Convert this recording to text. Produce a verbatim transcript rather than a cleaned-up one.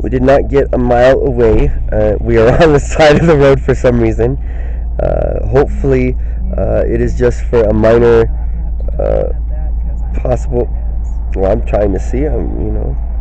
We did not get a mile away. Uh, we are on the side of the road for some reason. Uh, hopefully, uh, it is just for a minor uh, possible. Well, I'm trying to see. I'm, you know.